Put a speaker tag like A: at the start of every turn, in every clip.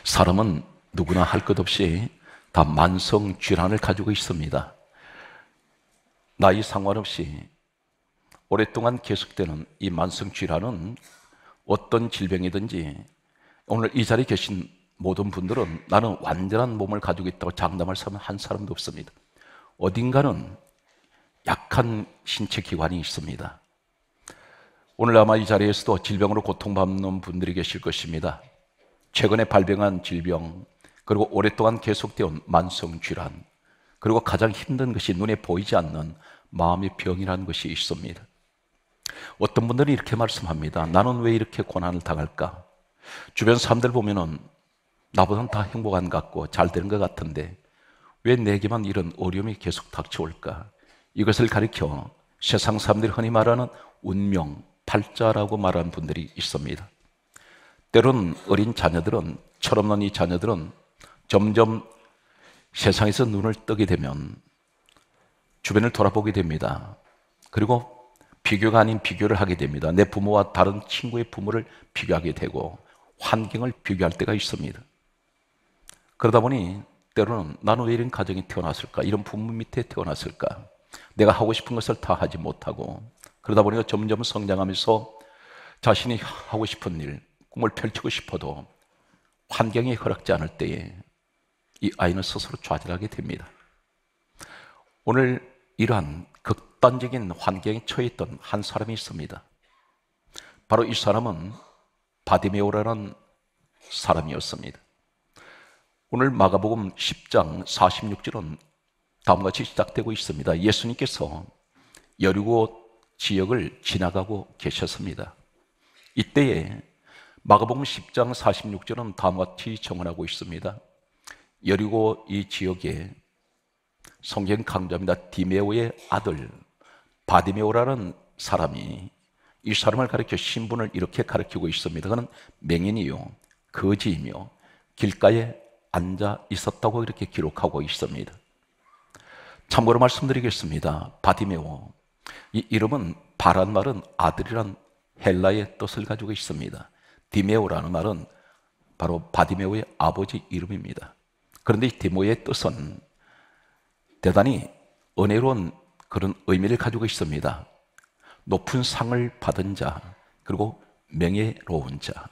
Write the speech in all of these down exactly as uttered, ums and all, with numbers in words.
A: 사람은 누구나 할 것 없이 다 만성 질환을 가지고 있습니다. 나이 상관없이 오랫동안 계속되는 이 만성 질환은 어떤 질병이든지 오늘 이 자리에 계신 모든 분들은 나는 완전한 몸을 가지고 있다고 장담할 사람은 한 사람도 없습니다. 어딘가는 약한 신체 기관이 있습니다. 오늘 아마 이 자리에서도 질병으로 고통받는 분들이 계실 것입니다. 최근에 발병한 질병, 그리고 오랫동안 계속되어 온 만성 질환, 그리고 가장 힘든 것이 눈에 보이지 않는 마음의 병이라는 것이 있습니다. 어떤 분들이 이렇게 말씀합니다. 나는 왜 이렇게 고난을 당할까? 주변 사람들 보면은 나보다는 다 행복한 것 같고 잘 되는 것 같은데 왜 내게만 이런 어려움이 계속 닥쳐올까? 이것을 가리켜 세상 사람들이 흔히 말하는 운명, 팔자라고 말하는 분들이 있습니다. 때론 어린 자녀들은, 철없는 이 자녀들은 점점 세상에서 눈을 뜨게 되면 주변을 돌아보게 됩니다. 그리고 비교가 아닌 비교를 하게 됩니다. 내 부모와 다른 친구의 부모를 비교하게 되고 환경을 비교할 때가 있습니다. 그러다 보니 때로는 나는 왜 이런 가정에 태어났을까? 이런 부모 밑에 태어났을까? 내가 하고 싶은 것을 다 하지 못하고 그러다 보니까 점점 성장하면서 자신이 하고 싶은 일, 꿈을 펼치고 싶어도 환경이 허락지 않을 때에 이 아이는 스스로 좌절하게 됩니다. 오늘 이러한 극단적인 환경에 처해 있던 한 사람이 있습니다. 바로 이 사람은 바디메오라는 사람이었습니다. 오늘 마가복음 십 장 사십육 절은 다음과 같이 시작되고 있습니다. 예수님께서 여리고 지역을 지나가고 계셨습니다. 이때에 마가복음 십 장 사십육 절은 다음과 같이 정언하고 있습니다. 여리고 이 지역에 성경 강조합니다. 디메오의 아들 바디메오라는 사람이 이 사람을 가리켜 신분을 이렇게 가리키고 있습니다. 그는 맹인이요 거지이며 길가에 앉아 있었다고 이렇게 기록하고 있습니다. 참고로 말씀드리겠습니다. 바디메오, 이 이름은 바란 말은 아들이란 헬라의 뜻을 가지고 있습니다. 디메오라는 말은 바로 바디메오의 아버지 이름입니다. 그런데 이 디메오의 뜻은 대단히 은혜로운 그런 의미를 가지고 있습니다. 높은 상을 받은 자, 그리고 명예로운 자.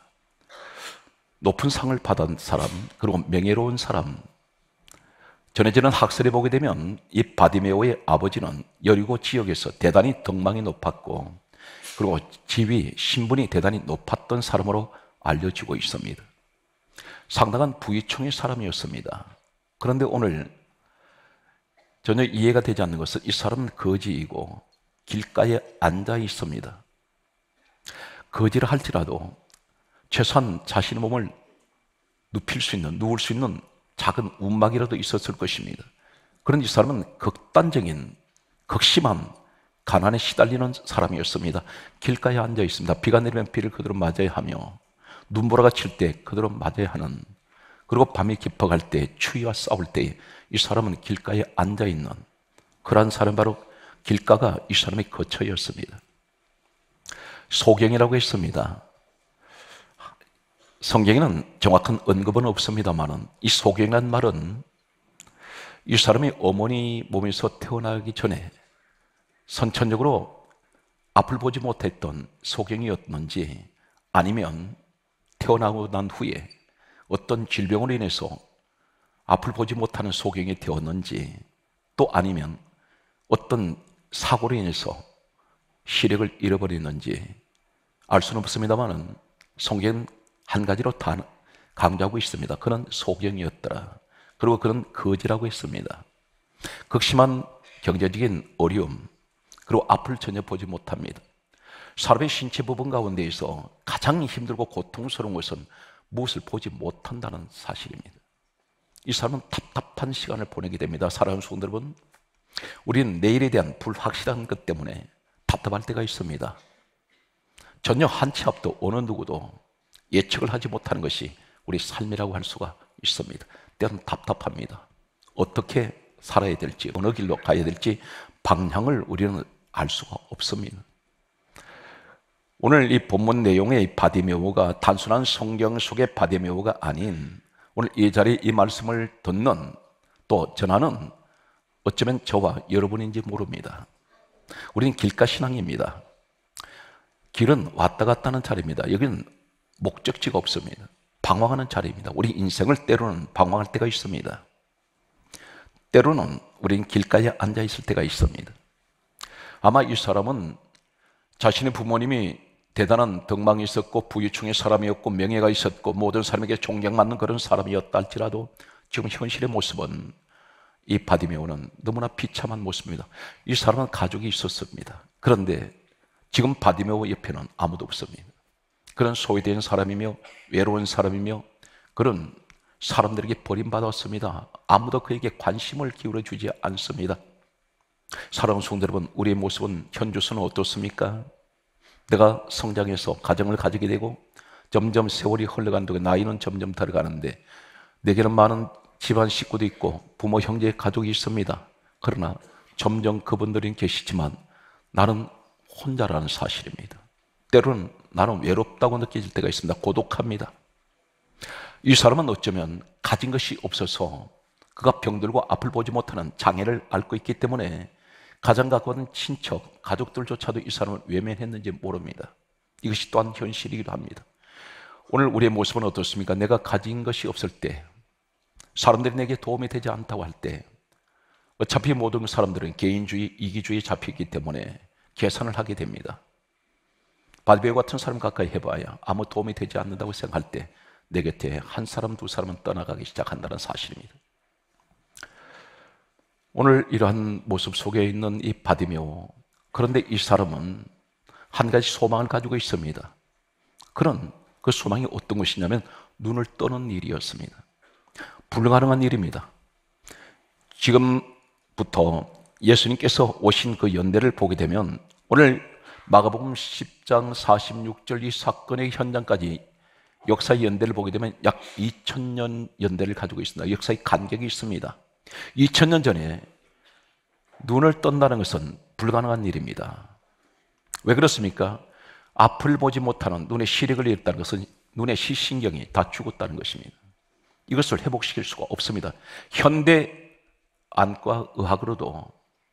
A: 높은 상을 받은 사람, 그리고 명예로운 사람. 전해지는 학설에 보게 되면 이 바디메오의 아버지는 여리고 지역에서 대단히 덕망이 높았고 그리고 지위, 신분이 대단히 높았던 사람으로 알려지고 있습니다. 상당한 부유층의 사람이었습니다. 그런데 오늘 전혀 이해가 되지 않는 것은 이 사람은 거지이고 길가에 앉아 있습니다. 거지를 할지라도 최소한 자신의 몸을 눕힐 수 있는, 누울 수 있는 작은 움막이라도 있었을 것입니다. 그런데 이 사람은 극단적인, 극심한 가난에 시달리는 사람이었습니다. 길가에 앉아 있습니다. 비가 내리면 비를 그대로 맞아야 하며 눈보라가 칠 때 그대로 맞아야 하는, 그리고 밤이 깊어갈 때 추위와 싸울 때 이 사람은 길가에 앉아 있는 그러한 사람, 바로 길가가 이 사람의 거처였습니다. 소경이라고 했습니다. 성경에는 정확한 언급은 없습니다만 이 소경이라는 말은 이 사람이 어머니 몸에서 태어나기 전에 선천적으로 앞을 보지 못했던 소경이었는지 아니면 태어나고 난 후에 어떤 질병으로 인해서 앞을 보지 못하는 소경이 되었는지, 또 아니면 어떤 사고로 인해서 시력을 잃어버렸는지 알 수는 없습니다만 성경은 한 가지로 다 강조하고 있습니다. 그는 소경이었더라. 그리고 그는 거지라고 했습니다. 극심한 경제적인 어려움, 그리고 앞을 전혀 보지 못합니다. 사람의 신체 부분 가운데에서 가장 힘들고 고통스러운 것은 무엇을 보지 못한다는 사실입니다. 이 사람은 답답한 시간을 보내게 됩니다. 사랑하는 성도 여러분, 우리는 내일에 대한 불확실한 것 때문에 답답할 때가 있습니다. 전혀 한 치 앞도 어느 누구도 예측을 하지 못하는 것이 우리 삶이라고 할 수가 있습니다. 때로는 답답합니다. 어떻게 살아야 될지, 어느 길로 가야 될지 방향을 우리는 알 수가 없습니다. 오늘 이 본문 내용의 바디메오가 단순한 성경 속의 바디메오가 아닌 오늘 이 자리에 이 말씀을 듣는 또 전하는 어쩌면 저와 여러분인지 모릅니다. 우리는 길가 신앙입니다. 길은 왔다 갔다 하는 자리입니다. 여기는 목적지가 없습니다. 방황하는 자리입니다. 우리 인생을 때로는 방황할 때가 있습니다. 때로는 우리는 길가에 앉아 있을 때가 있습니다. 아마 이 사람은 자신의 부모님이 대단한 덕망이 있었고 부유층의 사람이었고 명예가 있었고 모든 사람에게 존경받는 그런 사람이었다 할지라도 지금 현실의 모습은 이 바디메오는 너무나 비참한 모습입니다. 이 사람은 가족이 있었습니다. 그런데 지금 바디메오 옆에는 아무도 없습니다. 그런 소외된 사람이며 외로운 사람이며 그런 사람들에게 버림받았습니다. 아무도 그에게 관심을 기울여주지 않습니다. 사랑하는 성도 여러분, 우리의 모습은 현주소는 어떻습니까? 내가 성장해서 가정을 가지게 되고 점점 세월이 흘러간다고 나이는 점점 들어가는데 내게는 많은 집안 식구도 있고 부모, 형제, 가족이 있습니다. 그러나 점점 그분들은 계시지만 나는 혼자라는 사실입니다. 때로는 나는 외롭다고 느껴질 때가 있습니다. 고독합니다. 이 사람은 어쩌면 가진 것이 없어서 그가 병들고 앞을 보지 못하는 장애를 앓고 있기 때문에 가장 가까운 친척, 가족들조차도 이 사람을 외면했는지 모릅니다. 이것이 또한 현실이기도 합니다. 오늘 우리의 모습은 어떻습니까? 내가 가진 것이 없을 때, 사람들이 내게 도움이 되지 않다고 할 때, 어차피 모든 사람들은 개인주의, 이기주의에 잡혀있기 때문에 계산을 하게 됩니다. 바디메오 같은 사람 가까이 해봐야 아무 도움이 되지 않는다고 생각할 때 내 곁에 한 사람, 두 사람은 떠나가기 시작한다는 사실입니다. 오늘 이러한 모습 속에 있는 이 바디메오, 그런데 이 사람은 한 가지 소망을 가지고 있습니다. 그런 그 소망이 어떤 것이냐면 눈을 떠는 일이었습니다. 불가능한 일입니다. 지금부터 예수님께서 오신 그 연대를 보게 되면 오늘 마가복음 십 장 사십육 절 이 사건의 현장까지 역사의 연대를 보게 되면 약 이천 년 연대를 가지고 있습니다. 역사의 간격이 있습니다. 이천 년 전에 눈을 떤다는 것은 불가능한 일입니다. 왜 그렇습니까? 앞을 보지 못하는 눈에 시력을 잃었다는 것은 눈의 시신경이 다 죽었다는 것입니다. 이것을 회복시킬 수가 없습니다. 현대 안과 의학으로도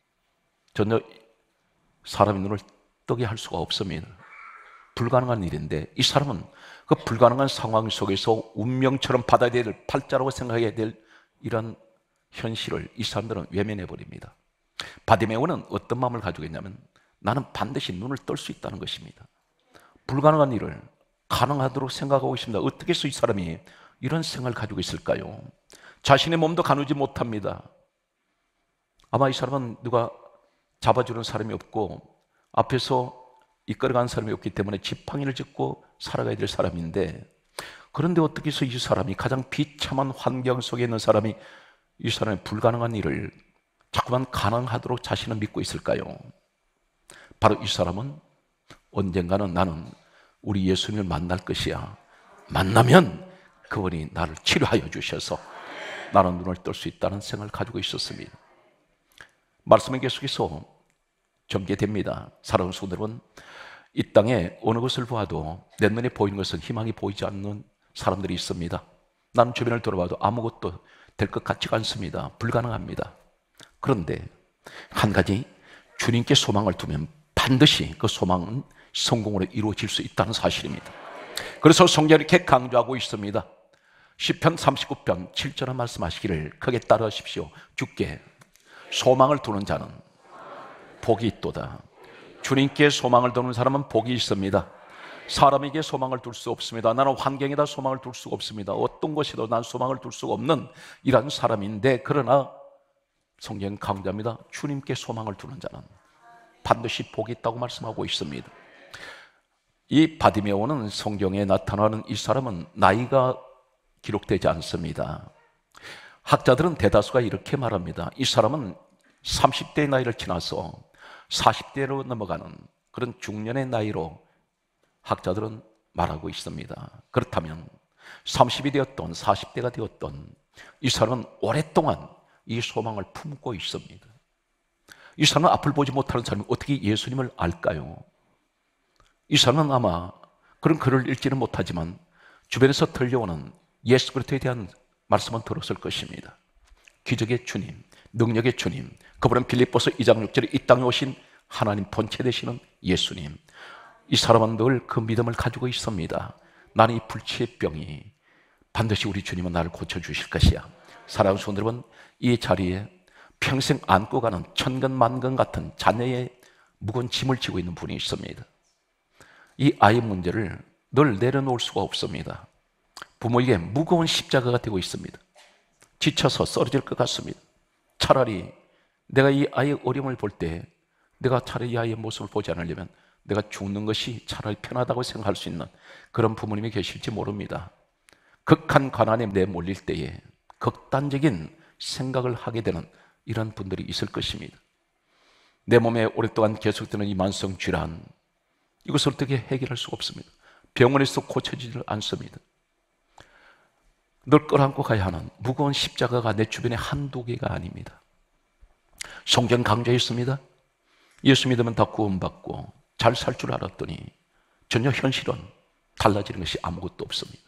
A: 전혀 사람의 눈을 뜨게 할 수가 없습니다. 불가능한 일인데 이 사람은 그 불가능한 상황 속에서 운명처럼 받아야 될 팔자라고 생각해야 될 이런 현실을 이 사람들은 외면해버립니다. 바디메오는 어떤 마음을 가지고 있냐면 나는 반드시 눈을 뜰 수 있다는 것입니다. 불가능한 일을 가능하도록 생각하고 있습니다. 어떻게 해서 이 사람이 이런 생각을 가지고 있을까요? 자신의 몸도 가누지 못합니다. 아마 이 사람은 누가 잡아주는 사람이 없고 앞에서 이끌어가는 사람이 없기 때문에 지팡이를 짚고 살아가야 될 사람인데, 그런데 어떻게 해서 이 사람이 가장 비참한 환경 속에 있는 사람이 이 사람의 불가능한 일을 자꾸만 가능하도록 자신을 믿고 있을까요? 바로 이 사람은 언젠가는 나는 우리 예수님을 만날 것이야. 만나면 그분이 나를 치료하여 주셔서 나는 눈을 뜰 수 있다는 생각을 가지고 있었습니다. 말씀은 계속해서 전개됩니다. 사랑하는 성도 여러분, 이 땅에 어느 것을 보아도 내 눈에 보이는 것은 희망이 보이지 않는 사람들이 있습니다. 나는 주변을 돌아봐도 아무것도 될 것 같지가 않습니다. 불가능합니다. 그런데 한 가지, 주님께 소망을 두면 반드시 그 소망은 성공으로 이루어질 수 있다는 사실입니다. 그래서 성경이 이렇게 강조하고 있습니다. 시편 삼십구 편 칠 절에 말씀하시기를 크게 따르십시오. 주께 소망을 두는 자는 복이 있도다. 주님께 소망을 두는 사람은 복이 있습니다. 사람에게 소망을 둘 수 없습니다. 나는 환경에다 소망을 둘 수가 없습니다. 어떤 것이도 난 소망을 둘 수가 없는 이런 사람인데, 그러나 성경은 강조합니다. 주님께 소망을 두는 자는 반드시 복이 있다고 말씀하고 있습니다. 이 바디메오는 성경에 나타나는 이 사람은 나이가 기록되지 않습니다. 학자들은 대다수가 이렇게 말합니다. 이 사람은 삼십 대의 나이를 지나서 사십 대로 넘어가는 그런 중년의 나이로 학자들은 말하고 있습니다. 그렇다면 삼십이 되었던 사십 대가 되었던 이 사람은 오랫동안 이 소망을 품고 있습니다. 이 사람은 앞을 보지 못하는 사람이 어떻게 예수님을 알까요? 이 사람은 아마 그런 글을 읽지는 못하지만 주변에서 들려오는 예수 그리스도에 대한 말씀은 들었을 것입니다. 기적의 주님, 능력의 주님, 그분은 빌립보서 이 장 육 절에 이 땅에 오신 하나님 본체 되시는 예수님. 이 사람은 늘 그 믿음을 가지고 있습니다. 나는 이 불치의 병이 반드시 우리 주님은 나를 고쳐주실 것이야. 사랑하는 성도 여러분, 이 자리에 평생 안고 가는 천근만근 같은 자녀의 무거운 짐을 지고 있는 분이 있습니다. 이 아이 문제를 늘 내려놓을 수가 없습니다. 부모에게 무거운 십자가가 되고 있습니다. 지쳐서 쓰러질 것 같습니다. 차라리 내가 이 아이의 어려움을 볼 때 내가 차라리 이 아이의 모습을 보지 않으려면 내가 죽는 것이 차라리 편하다고 생각할 수 있는 그런 부모님이 계실지 모릅니다. 극한 가난에 내몰릴 때에 극단적인 생각을 하게 되는 이런 분들이 있을 것입니다. 내 몸에 오랫동안 계속되는 이 만성 질환, 이것을 어떻게 해결할 수가 없습니다. 병원에서 고쳐지질 않습니다. 늘 끌어안고 가야 하는 무거운 십자가가 내 주변에 한두 개가 아닙니다. 성경 강조해 있습니다. 예수 믿으면 다 구원받고 잘 살 줄 알았더니 전혀 현실은 달라지는 것이 아무것도 없습니다.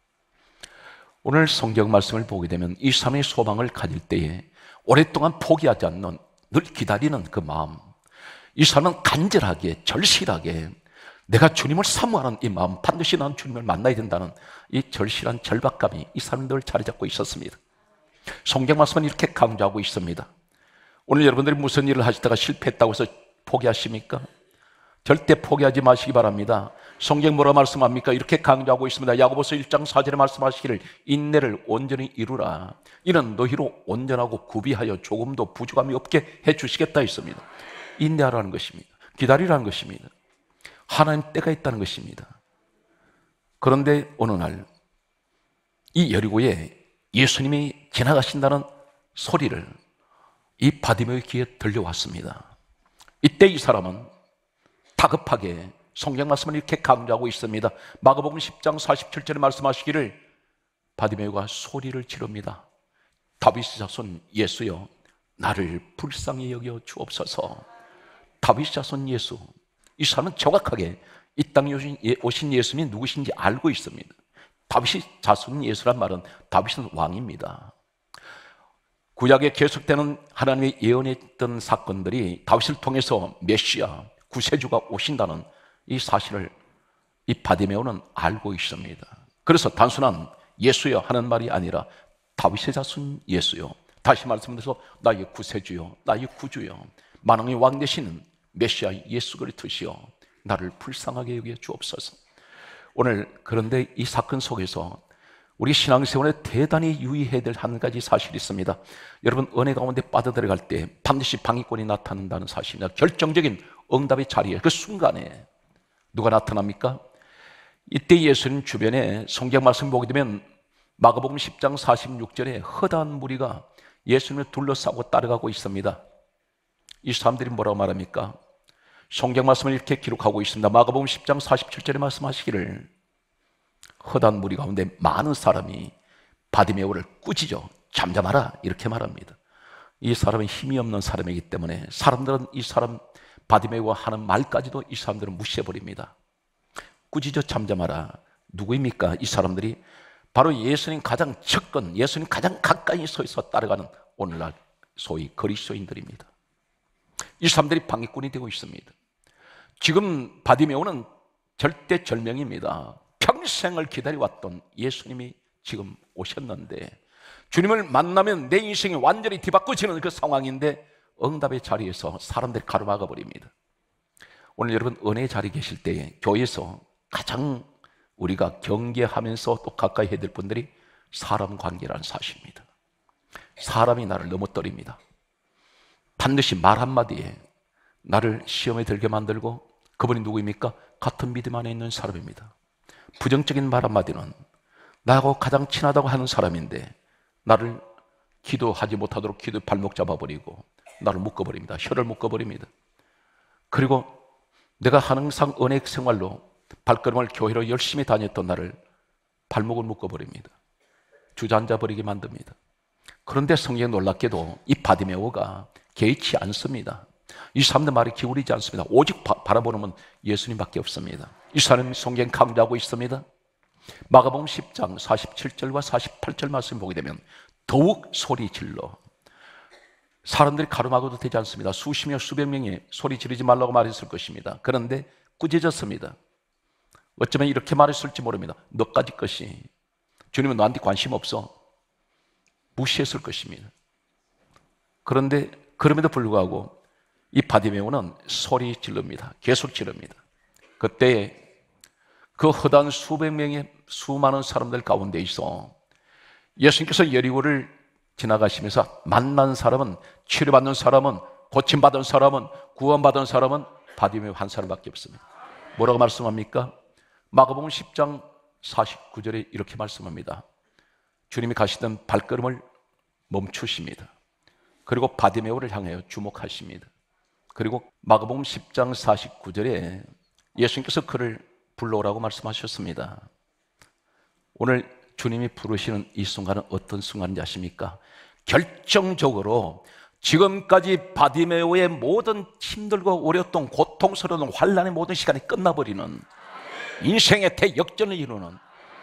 A: 오늘 성경 말씀을 보게 되면 이 삶의 소망을 가질 때에 오랫동안 포기하지 않는, 늘 기다리는 그 마음, 이 사람은 간절하게 절실하게 내가 주님을 사모하는 이 마음, 반드시 난 주님을 만나야 된다는 이 절실한 절박감이 이 사람이 늘 자리 잡고 있었습니다. 성경 말씀은 이렇게 강조하고 있습니다. 오늘 여러분들이 무슨 일을 하시다가 실패했다고 해서 포기하십니까? 절대 포기하지 마시기 바랍니다. 성경 뭐라 말씀합니까? 이렇게 강조하고 있습니다. 야고보서 일 장 사 절에 말씀하시기를 인내를 온전히 이루라. 이는 너희로 온전하고 구비하여 조금도 부족함이 없게 해주시겠다 했습니다. 인내하라는 것입니다. 기다리라는 것입니다. 하나님 때가 있다는 것입니다. 그런데 어느 날 이 여리고에 예수님이 지나가신다는 소리를 이 바디메오의 귀에 들려왔습니다. 이때 이 사람은 다급하게 성경 말씀을 이렇게 강조하고 있습니다. 마가복음 십 장 사십칠 절에 말씀하시기를 바디메오가 소리를 지릅니다. 다윗의 자손 예수여, 나를 불쌍히 여겨 주옵소서. 다윗의 자손 예수, 이 사람은 정확하게 이 땅에 오신 예수님이 누구신지 알고 있습니다. 다윗의 자손 예수란 말은 다윗은 왕입니다. 구약에 계속되는 하나님의 예언했던 사건들이 다윗을 통해서 메시아, 구세주가 오신다는 이 사실을 이 바디메오는 알고 있습니다. 그래서 단순한 예수여 하는 말이 아니라 다윗의 자손 예수여, 다시 말씀드려서 나의 구세주여, 나의 구주여, 만왕의 왕 되시는 메시아 예수 그리스도시여, 나를 불쌍하게 여겨 주옵소서. 오늘 그런데 이 사건 속에서 우리 신앙생활에 대단히 유의해야 될 한 가지 사실이 있습니다. 여러분, 은혜 가운데 빠져들어갈 때 반드시 방위권이 나타난다는 사실입니다. 결정적인 응답의 자리에, 그 순간에 누가 나타납니까? 이때 예수님 주변에 성경 말씀 보게 되면 마가복음 십 장 사십육 절에 허다한 무리가 예수님을 둘러싸고 따라가고 있습니다. 이 사람들이 뭐라고 말합니까? 성경 말씀을 이렇게 기록하고 있습니다. 마가복음 십 장 사십칠 절에 말씀하시기를 허다한 무리 가운데 많은 사람이 바디메오를 꾸짖어 잠잠하라 이렇게 말합니다. 이 사람은 힘이 없는 사람이기 때문에 사람들은 이 사람 바디메오가 하는 말까지도 이 사람들은 무시해버립니다. 꾸짖어 잠잠하라. 누구입니까? 이 사람들이 바로 예수님 가장 측근, 예수님 가장 가까이 서 있어 따라가는 오늘날 소위 그리스도인들입니다. 이 사람들이 방해꾼이 되고 있습니다. 지금 바디메오는 절대절명입니다. 평생을 기다려왔던 예수님이 지금 오셨는데 주님을 만나면 내 인생이 완전히 뒤바꿔지는 그 상황인데 응답의 자리에서 사람들이 가로막아 버립니다. 오늘 여러분 은혜의 자리에 계실 때 교회에서 가장 우리가 경계하면서 또 가까이 해야 될 분들이 사람 관계라는 사실입니다. 사람이 나를 넘어뜨립니다. 반드시 말 한마디에 나를 시험에 들게 만들고, 그분이 누구입니까? 같은 믿음 안에 있는 사람입니다. 부정적인 말 한마디는 나하고 가장 친하다고 하는 사람인데 나를 기도하지 못하도록 기도에 발목 잡아버리고 나를 묶어버립니다. 혀를 묶어버립니다. 그리고 내가 항상 은혜 생활로 발걸음을 교회로 열심히 다녔던 나를 발목을 묶어버립니다. 주저앉아버리게 만듭니다. 그런데 성경에 놀랍게도 이 바디메오가 개의치 않습니다. 이 사람들 말에 기울이지 않습니다. 오직 바, 바라보는 건 예수님밖에 없습니다. 이 사람이 성경 강조하고 있습니다. 마가복음 십 장 사십칠 절과 사십팔 절 말씀 보게 되면 더욱 소리 질러, 사람들이 가늠하고도 되지 않습니다. 수십여 수백 명이 소리 지르지 말라고 말했을 것입니다. 그런데 꾸짖었습니다. 어쩌면 이렇게 말했을지 모릅니다. 너까지 것이, 주님은 너한테 관심 없어, 무시했을 것입니다. 그런데 그럼에도 불구하고 이 바디메오는 소리 지릅니다. 계속 지릅니다. 그때 그 허다한 수백 명의 수많은 사람들 가운데 있어 예수님께서 여리고를 지나가시면서 만난 사람은, 치료받는 사람은, 고침받은 사람은, 구원받은 사람은 바디메오 한 사람밖에 없습니다. 뭐라고 말씀합니까? 마가복음 십 장 사십구 절에 이렇게 말씀합니다. 주님이 가시던 발걸음을 멈추십니다. 그리고 바디메오를 향하여 주목하십니다. 그리고 마가복음 십 장 사십구 절에 예수님께서 그를 불러오라고 말씀하셨습니다. 오늘 주님이 부르시는 이 순간은 어떤 순간인지 아십니까? 결정적으로 지금까지 바디메오의 모든 힘들고 어려웠던 고통스러운 환난의 모든 시간이 끝나버리는, 인생의 대역전을 이루는,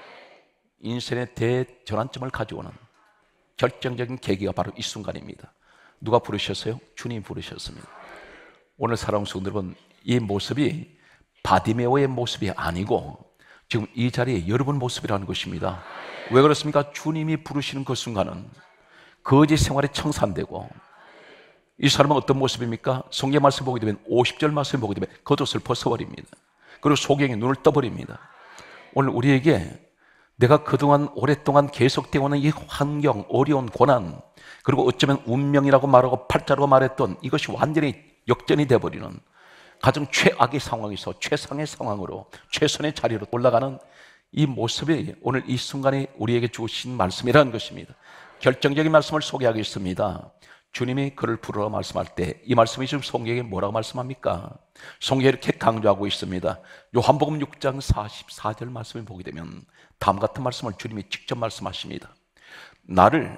A: 인생의 대전환점을 가져오는 결정적인 계기가 바로 이 순간입니다. 누가 부르셨어요? 주님이 부르셨습니다. 오늘 사랑하는 성도 여러분, 이 모습이 바디메오의 모습이 아니고 지금 이 자리에 여러분 모습이라는 것입니다. 왜 그렇습니까? 주님이 부르시는 그 순간은 거지 생활에 청산되고, 이 사람은 어떤 모습입니까? 성경 말씀 보게 되면 오십 절 말씀 보게 되면 겉옷을 벗어버립니다. 그리고 소경이 눈을 떠버립니다. 오늘 우리에게 내가 그동안 오랫동안 계속되어 오는 이 환경, 어려운 고난, 그리고 어쩌면 운명이라고 말하고 팔자로 말했던 이것이 완전히 역전이 되어버리는 가장 최악의 상황에서 최상의 상황으로 최선의 자리로 올라가는 이 모습이 오늘 이 순간에 우리에게 주신 말씀이라는 것입니다. 결정적인 말씀을 소개하겠습니다. 주님이 그를 부르러 말씀할 때 이 말씀이 지금 성경에 뭐라고 말씀합니까? 성경에 이렇게 강조하고 있습니다. 요한복음 육 장 사십사 절 말씀을 보게 되면 다음 같은 말씀을 주님이 직접 말씀하십니다. 나를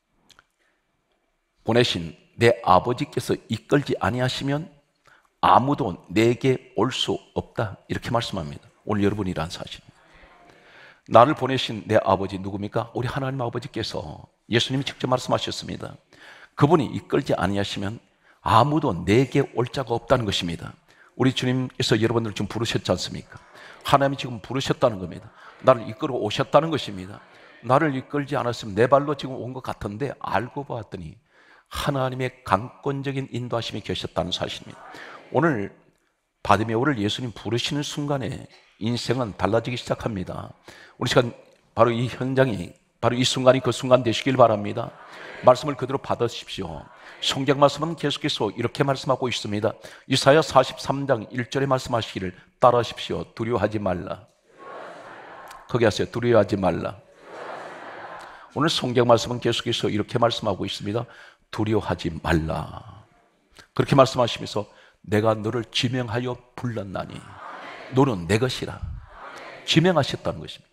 A: 보내신 내 아버지께서 이끌지 아니하시면 아무도 내게 올 수 없다, 이렇게 말씀합니다. 오늘 여러분이란 사실입니다. 나를 보내신 내 아버지 누굽니까? 우리 하나님 아버지께서, 예수님이 직접 말씀하셨습니다. 그분이 이끌지 아니하시면 아무도 내게 올 자가 없다는 것입니다. 우리 주님께서 여러분들 지금 부르셨지 않습니까? 하나님이 지금 부르셨다는 겁니다. 나를 이끌어 오셨다는 것입니다. 나를 이끌지 않았으면 내 발로 지금 온 것 같은데 알고 보았더니 하나님의 강권적인 인도하심이 계셨다는 사실입니다. 오늘 바디메오를 예수님 부르시는 순간에 인생은 달라지기 시작합니다. 우리 시간 바로 이 현장이, 바로 이 순간이 그 순간 되시길 바랍니다. 말씀을 그대로 받으십시오. 성경 말씀은 계속해서 이렇게 말씀하고 있습니다. 이사야 사십삼 장 일 절에 말씀하시기를 따라하십시오. 두려워하지 말라. 거기 하세요. 두려워하지 말라. 오늘 성경 말씀은 계속해서 이렇게 말씀하고 있습니다. 두려워하지 말라. 그렇게 말씀하시면서 내가 너를 지명하여 불렀나니 너는 내 것이라 지명하셨다는 것입니다.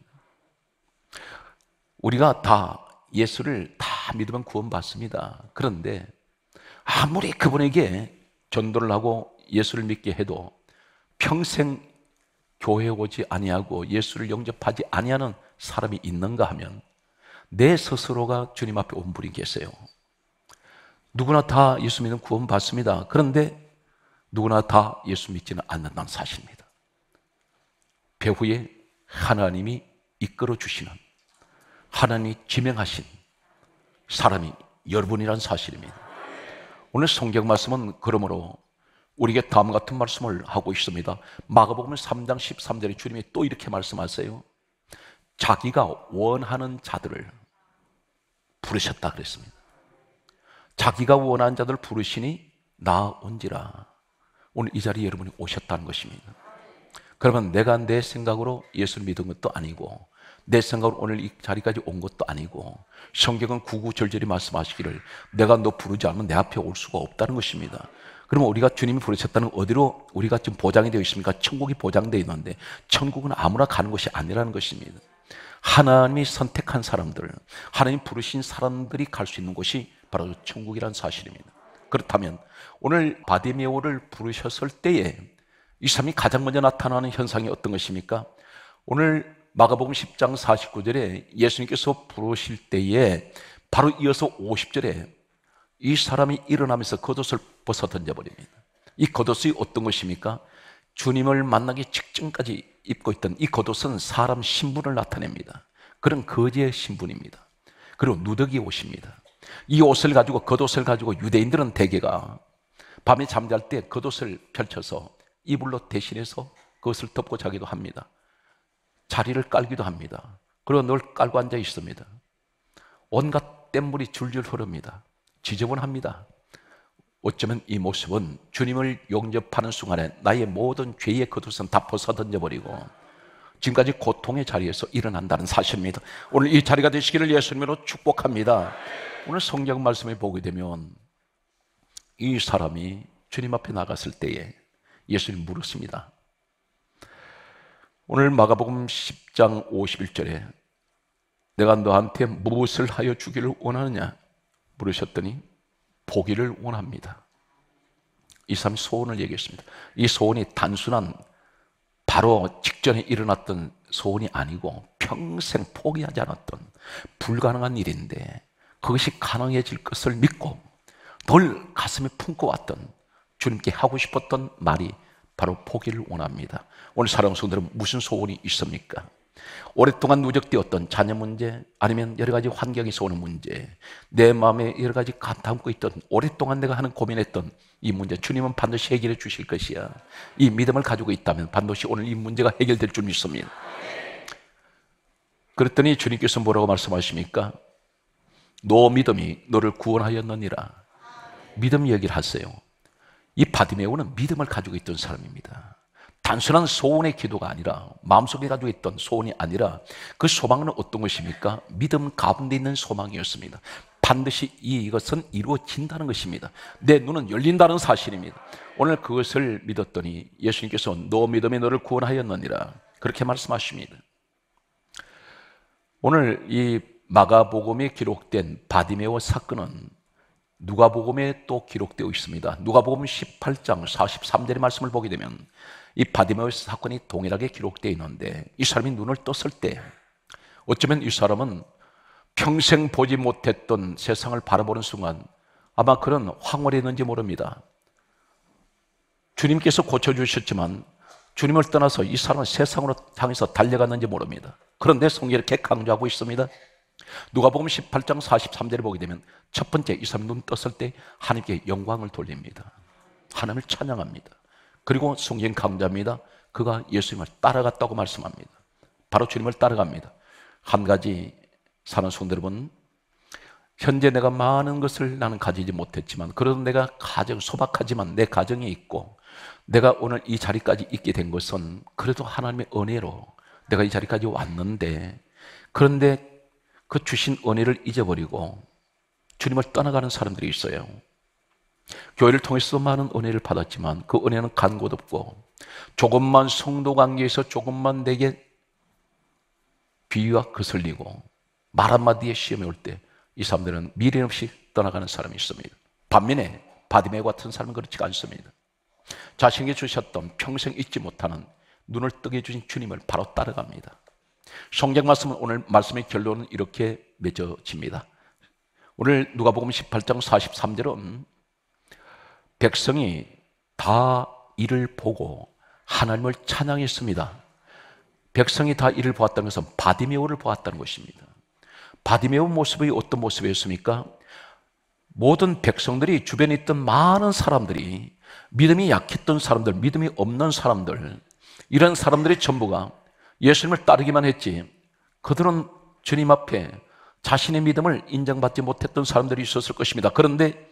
A: 우리가 다 예수를 다 믿으면 구원받습니다. 그런데 아무리 그분에게 전도를 하고 예수를 믿게 해도 평생 교회에 오지 아니하고 예수를 영접하지 아니하는 사람이 있는가 하면 내 스스로가 주님 앞에 온 분이 계세요. 누구나 다 예수 믿으면 구원받습니다. 그런데 누구나 다 예수 믿지는 않는다는 사실입니다. 배후에 하나님이 이끌어 주시는, 하나님이 지명하신 사람이 여러분이란 사실입니다. 오늘 성경 말씀은 그러므로 우리에게 다음 같은 말씀을 하고 있습니다. 마가복음 삼 장 십삼 절에 주님이 또 이렇게 말씀하세요. 자기가 원하는 자들을 부르셨다 그랬습니다. 자기가 원하는 자들을 부르시니 나온지라. 오늘 이 자리에 여러분이 오셨다는 것입니다. 그러면 내가 내 생각으로 예수를 믿은 것도 아니고 내 생각으로 오늘 이 자리까지 온 것도 아니고 성경은 구구절절히 말씀하시기를 내가 너 부르지 않으면 내 앞에 올 수가 없다는 것입니다. 그러면 우리가 주님이 부르셨다는 어디로 우리가 지금 보장이 되어 있습니까? 천국이 보장되어 있는데 천국은 아무나 가는 것이 아니라는 것입니다. 하나님이 선택한 사람들, 하나님 부르신 사람들이 갈 수 있는 곳이 바로 천국이라는 사실입니다. 그렇다면 오늘 바디메오를 부르셨을 때에 이 사람이 가장 먼저 나타나는 현상이 어떤 것입니까? 오늘 마가복음 십 장 사십구 절에 예수님께서 부르실 때에 바로 이어서 오십 절에 이 사람이 일어나면서 겉옷을 벗어 던져버립니다. 이 겉옷이 어떤 것입니까? 주님을 만나기 직전까지 입고 있던 이 겉옷은 사람 신분을 나타냅니다. 그런 거지의 신분입니다. 그리고 누더기 옷입니다. 이 옷을 가지고, 겉옷을 가지고 유대인들은 대개가 밤에 잠잘 때 겉옷을 펼쳐서 이불로 대신해서 그것을 덮고 자기도 합니다. 자리를 깔기도 합니다. 그리고 늘 깔고 앉아 있습니다. 온갖 뗏물이 줄줄 흐릅니다. 지저분합니다. 어쩌면 이 모습은 주님을 영접하는 순간에 나의 모든 죄의 겉옷은 다 벗어 던져버리고 지금까지 고통의 자리에서 일어난다는 사실입니다. 오늘 이 자리가 되시기를 예수님으로 축복합니다. 오늘 성경 말씀을 보게 되면 이 사람이 주님 앞에 나갔을 때에 예수님 물었습니다. 오늘 마가복음 십 장 오십일 절에 내가 너한테 무엇을 하여 주기를 원하느냐 물으셨더니 보기를 원합니다. 이 사람이 소원을 얘기했습니다. 이 소원이 단순한 바로 직전에 일어났던 소원이 아니고 평생 포기하지 않았던 불가능한 일인데 그것이 가능해질 것을 믿고 늘 가슴에 품고 왔던 주님께 하고 싶었던 말이 바로 포기를 원합니다. 오늘 사랑하는 성도들은 무슨 소원이 있습니까? 오랫동안 누적되었던 자녀 문제, 아니면 여러 가지 환경에서 오는 문제, 내 마음에 여러 가지 담고 있던 오랫동안 내가 하는 고민했던 이 문제, 주님은 반드시 해결해 주실 것이야. 이 믿음을 가지고 있다면 반드시 오늘 이 문제가 해결될 줄 믿습니다. 그랬더니 주님께서 뭐라고 말씀하십니까? 너 믿음이 너를 구원하였느니라. 믿음 얘기를 하세요. 이 바디메오는 믿음을 가지고 있던 사람입니다. 단순한 소원의 기도가 아니라, 마음속에 가지고 있던 소원이 아니라 그 소망은 어떤 것입니까? 믿음 가운데 있는 소망이었습니다. 반드시 이것은 이루어진다는 것입니다. 내 눈은 열린다는 사실입니다. 오늘 그것을 믿었더니 예수님께서 너 믿음이 너를 구원하였느니라 그렇게 말씀하십니다. 오늘 이 마가복음에 기록된 바디메오 사건은 누가복음에 또 기록되어 있습니다. 누가복음 십팔 장 사십삼 절의 말씀을 보게 되면 이 바디메오 사건이 동일하게 기록되어 있는데 이 사람이 눈을 떴을 때 어쩌면 이 사람은 평생 보지 못했던 세상을 바라보는 순간 아마 그런 황홀했는지 모릅니다. 주님께서 고쳐주셨지만 주님을 떠나서 이 사람은 세상으로 향해서 달려갔는지 모릅니다. 그런데 성경이 이렇게 강조하고 있습니다. 누가복음 십팔 장 사십삼 절을 보게 되면 첫 번째 이 사람이 눈 떴을 때 하나님께 영광을 돌립니다. 하나님을 찬양합니다. 그리고 성경 강조합니다. 그가 예수님을 따라갔다고 말씀합니다. 바로 주님을 따라갑니다. 한 가지 사는 성도 여러분, 현재 내가 많은 것을 나는 가지지 못했지만 그래도 내가 가정, 소박하지만 내 가정이 있고 내가 오늘 이 자리까지 있게 된 것은 그래도 하나님의 은혜로 내가 이 자리까지 왔는데, 그런데 그 주신 은혜를 잊어버리고 주님을 떠나가는 사람들이 있어요. 교회를 통해서 많은 은혜를 받았지만 그 은혜는 간 곳 없고 조금만 성도 관계에서 조금만 내게 비위가 거슬리고 말 한마디에 시험이 올 때 이 사람들은 미련 없이 떠나가는 사람이 있습니다. 반면에 바디메오 같은 사람은 그렇지가 않습니다. 자신에게 주셨던 평생 잊지 못하는 눈을 뜨게 해주신 주님을 바로 따라갑니다. 성경 말씀은 오늘 말씀의 결론은 이렇게 맺어집니다. 오늘 누가복음 십팔 장 사십삼 절은 백성이 다 이를 보고 하나님을 찬양했습니다. 백성이 다 이를 보았다는 것은 바디메오를 보았다는 것입니다. 바디메오 모습이 어떤 모습이었습니까? 모든 백성들이, 주변에 있던 많은 사람들이, 믿음이 약했던 사람들, 믿음이 없는 사람들, 이런 사람들이 전부가 예수님을 따르기만 했지 그들은 주님 앞에 자신의 믿음을 인정받지 못했던 사람들이 있었을 것입니다. 그런데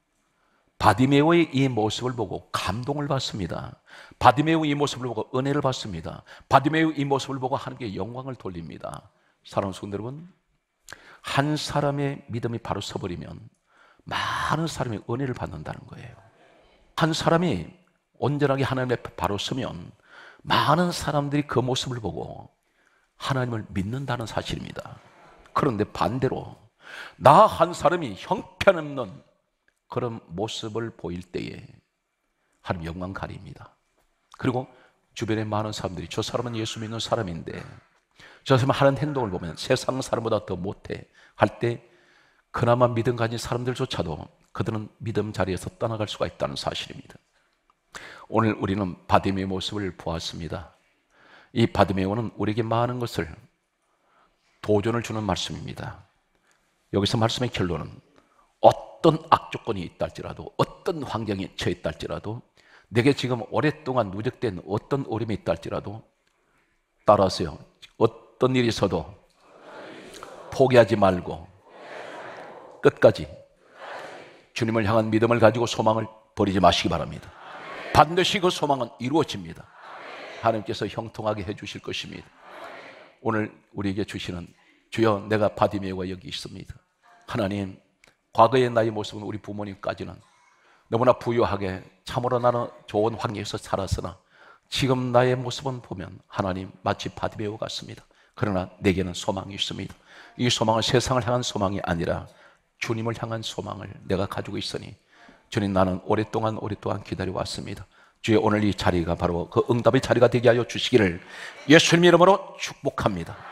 A: 바디메오의 이 모습을 보고 감동을 받습니다. 바디메오 이 모습을 보고 은혜를 받습니다. 바디메오 이 모습을 보고 하나님께 영광을 돌립니다. 사랑하는 성도 여러분, 한 사람의 믿음이 바로 서버리면 많은 사람이 은혜를 받는다는 거예요. 한 사람이 온전하게 하나님 앞에 바로 서면 많은 사람들이 그 모습을 보고 하나님을 믿는다는 사실입니다. 그런데 반대로 나 한 사람이 형편없는 그런 모습을 보일 때에 하나님 영광 가립니다. 그리고 주변에 많은 사람들이 저 사람은 예수 믿는 사람인데 저 사람 하는 행동을 보면 세상 사람보다 더 못해 할 때 그나마 믿음 가진 사람들조차도 그들은 믿음 자리에서 떠나갈 수가 있다는 사실입니다. 오늘 우리는 바디메오의 모습을 보았습니다. 이 바디메오는 우리에게 많은 것을 도전을 주는 말씀입니다. 여기서 말씀의 결론은 어떤 악조건이 있다 할지라도, 어떤 환경에 처했다 할지라도, 내게 지금 오랫동안 누적된 어떤 어려움이 있다 할지라도 따라하세요. 어떤 일이 있어도 포기하지 말고 끝까지 주님을 향한 믿음을 가지고 소망을 버리지 마시기 바랍니다. 반드시 그 소망은 이루어집니다. 하나님께서 형통하게 해주실 것입니다. 오늘 우리에게 주시는 주여 내가 바디메오가 여기 있습니다. 하나님, 과거의 나의 모습은 우리 부모님까지는 너무나 부유하게 참으로 나는 좋은 환경에서 살았으나 지금 나의 모습은 보면 하나님 마치 바디메오 같습니다. 그러나 내게는 소망이 있습니다. 이 소망은 세상을 향한 소망이 아니라 주님을 향한 소망을 내가 가지고 있으니 주님, 나는 오랫동안 오랫동안 기다려왔습니다. 주의 오늘 이 자리가 바로 그 응답의 자리가 되게 하여 주시기를 예수님 이름으로 축복합니다.